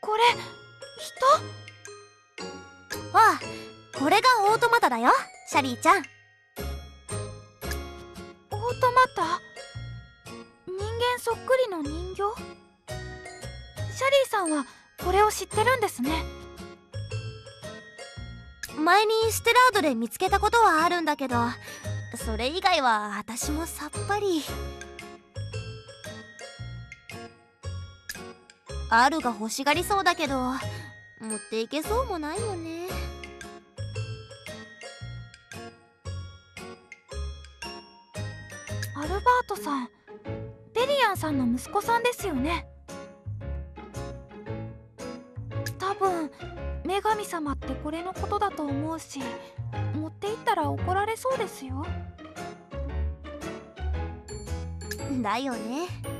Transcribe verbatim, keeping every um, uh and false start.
これ人？ ああ、これがオートマタだよ、シャリーちゃん。 オートマタ？人間そっくりの人形？シャリーさんはこれを知ってるんですね。 前にステラードで見つけたことはあるんだけど、それ以外は私もさっぱり。アルが欲しがりそうだけど、持っていけそうもないよね。 アルバートさん、ベリアンさんの息子さんですよね。多分女神様ってこれのことだと思うし、持っていったら怒られそうですよ。 だよね。